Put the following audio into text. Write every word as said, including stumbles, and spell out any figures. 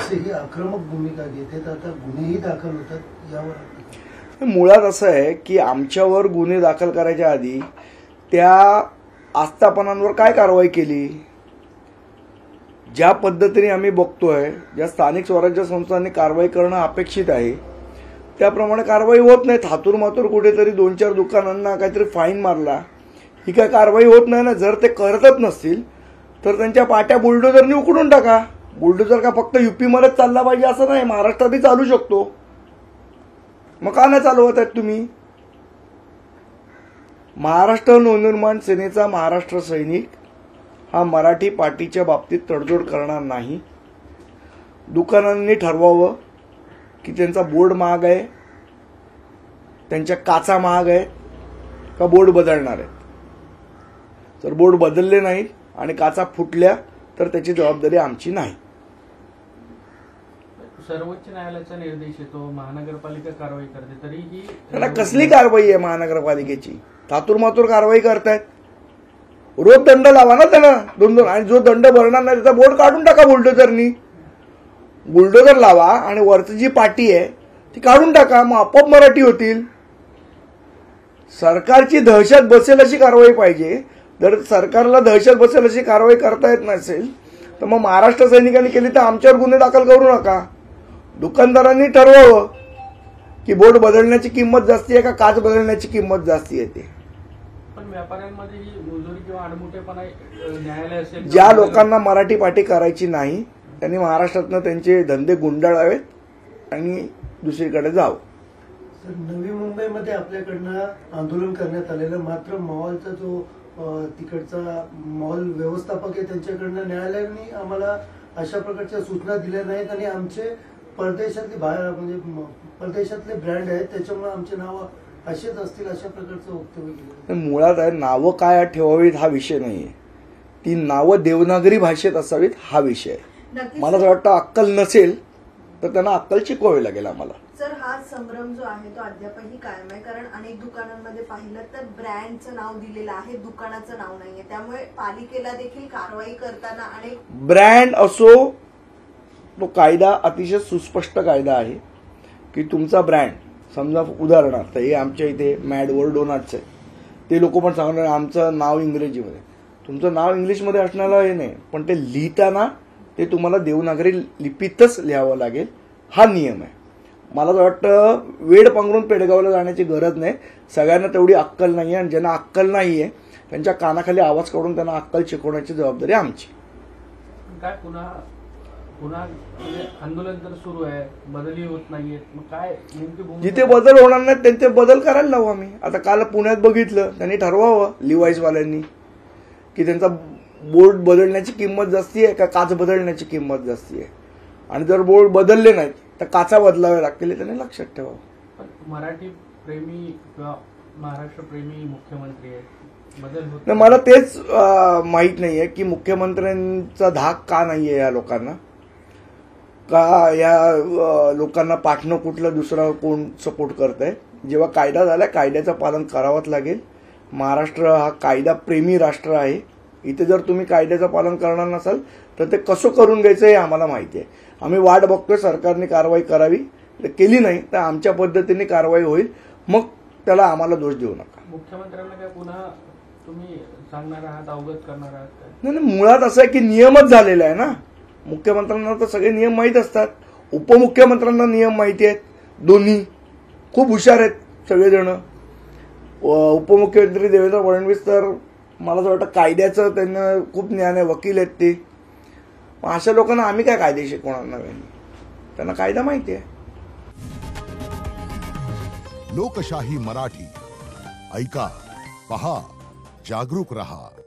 जसे ही आक्रमक भूमिका घेतात आता गुन्हेही दाखल होतात यावर? मुळात असं आहे की आमच्यावर गुन्हे दाखल करायच्या आधी त्या आस्थापनांवर काय कारवाई केली? ज्या पद्धतीने आम्ही बघतोय, ज्या स्थानिक स्वराज्य संस्थांनी कारवाई करणं अपेक्षित आहे त्याप्रमाणे कारवाई होत नाही. थातूर मातूर कुठेतरी दोन चार दुकानांना काहीतरी फाईन मारला, ही काय कारवाई होत नाही ना. जर ते करतच नसतील तर त्यांच्या पाट्या बुलडोझरनी उकडून टाका. बुलडोझर का फक्त युपी मध्येच चालला पाहिजे असं नाही, महाराष्ट्रातही चालू शकतो. मग का नाही चालवत आहेत तुम्ही? महाराष्ट्र नवनिर्माण सेनेचा महाराष्ट्र सैनिक हा मराठी पाटीच्या बाबतीत तडजोड करणार नाही. दुकानांनी ठरवावं की त्यांचा बोर्ड महाग आहे, त्यांच्या काचा महाग आहे का बोर्ड बदलणार आहेत. जर बोर्ड बदलले नाही आणि काचा फुटल्या तर त्याची जबाबदारी आमची नाही. सर्वोच्च न्यायालयाचा निर्देश येतो, महानगरपालिका कारवाई करते, तरीही त्यांना कसली कारवाई आहे महानगरपालिकेची? थातूर मातूर कारवाई करतायत. रोज दंड लावा ना त्यांना दोन दोन, आणि जो दंड भरणार नाही त्याचा बोर्ड काढून टाका बुलडोझरनी. बुलडोझर लावा आणि वरची जी पाटी आहे ती काढून टाका, मग आपोआप मराठी होतील. सरकारची दहशत बसेल अशी कारवाई पाहिजे. जर सरकारला दहशत बसेल अशी कारवाई करता येत नसेल तर मग महाराष्ट्र सैनिकांनी केली तर आमच्यावर गुन्हे दाखल करू नका. दुकानदारांनी ठरवावं की बोर्ड बदलण्याची किंमत जास्ती आहे का काच बदलण्याची किंमत जास्ती येते. पण व्यापाऱ्यांमध्ये ही मुजोरी किंवा आडमुठेपणा न्यायालय असेल. ज्या लोकांना मराठी पाटी करायची नाही त्यांनी महाराष्ट्रातनं त्यांचे धंदे गुंडाळावेत आणि दुसरीकडे जावं. नवी मुंबईमध्ये आपल्याकडनं आंदोलन करण्यात आलेलं, मात्र मॉलचा जो तिकडचा मॉल व्यवस्थापक आहे त्यांच्याकडनं न्यायालयाने आम्हाला अशा प्रकारच्या सूचना दिल्या नाहीत आणि आमचे परदेशातले बाहेर म्हणजे परदेशातले ब्रँड आहेत त्याच्यामुळे आमचे नाव असेच असतील अशा प्रकारचं वक्तव्य केलं. मुळात आहे नावं काय ठेवावीत हा विषय नाहीये, ती नावं देवनागरी भाषेत असावीत हा विषय आहे. मला असं वाटतं अक्कल नसेल तर त्यांना अक्कल शिकवावी लागेल आम्हाला. सर, हा संभ्रम जो आहे तो अद्यापही कायम आहे, कारण अनेक दुकानांमध्ये पाहिलं तर ब्रँडचं नाव दिलेलं आहे, दुकानाचं नाव नाहीये. त्यामुळे पालिकेला देखील कारवाई करताना अनेक ब्रँड असो तो कायदा अतिशय सुस्पष्ट कायदा आहे की तुमचा ब्रँड समजा उदाहरणार्थ हे आमच्या इथे मॅडवर डोनाट्स आहे, ते लोक पण सांगणार आमचं नाव इंग्रजीमध्ये, तुमचं नाव इंग्लिशमध्ये असण्याला हे नाही, पण ते लिहिताना ते तुम्हाला देवनागरी लिपीतच लिहावं लागेल हा नियम आहे. मला तर वाटतं वेड पांघरून पेडगावला जाण्याची गरज नाही. सगळ्यांना तेवढी अक्कल नाही आहे आणि ज्यांना अक्कल नाही आहे त्यांच्या कानाखाली आवाज काढून त्यांना अक्कल शिकवण्याची जबाबदारी आमची. काय पुन्हा पुन्हा म्हणजे आंदोलन तर सुरू आहे, बदलही होत नाहीये, मग काय नेमकी भूमिका? जिथे बदल होणार नाहीत त्यांचे बदल करायला लावू आम्ही. आता काल पुण्यात बघितलं, त्यांनी ठरवावं लिवाईसवाल्यांनी की त्यांचा बोर्ड बदलण्याची किंमत जास्ती आहे का काच बदलण्याची किंमत जास्ती आहे, आणि जर बोर्ड बदलले नाहीत तर काचा बदलाव्या लागतील त्यांनी लक्षात ठेवावं. पण मराठी प्रेमी किंवा महाराष्ट्र प्रेमी मुख्यमंत्री आहेत, बदल होत नाही. मला तेच माहीत नाहीये की मुख्यमंत्र्यांचा धाक का नाहीये या लोकांना, का या लोकांना पाठणं कुठलं दुसरं कोण सपोर्ट करत आहे. जेव्हा कायदा झाला कायद्याचं पालन करावंच लागेल. महाराष्ट्र हा कायदा प्रेमी राष्ट्र आहे. इथे जर तुम्ही कायद्याचं पालन करणार नसाल तर ते कसं करून घ्यायचं हे आम्हाला माहिती आहे. आम्ही वाट बघतोय सरकारने कारवाई करावी, केली नाही तर आमच्या पद्धतीने कारवाई होईल, मग त्याला आम्हाला दोष देऊ नका. मुख्यमंत्र्यांना काय पुन्हा तुम्ही सांगणार आहात, अवगत करणार आहात? नाही नाही, मुळात असं आहे की नियमच झालेला आहे ना. मुख्यमंत्र्यांना तर सगळे नियम माहीत असतात, उपमुख्यमंत्र्यांना नियम माहिती आहेत, दोन्ही खूप हुशार आहेत सगळेजण. उपमुख्यमंत्री देवेंद्र फडणवीस तर मला असं वाटतं कायद्याचं त्यांना खूप ज्ञान आहे, वकील आहेत ते. अशा लोकांना आम्ही काय कायदे शिकवणार नव्याने, त्यांना कायदा माहिती आहे. लोकशाही मराठी ऐका, पहा, जागरूक रहा.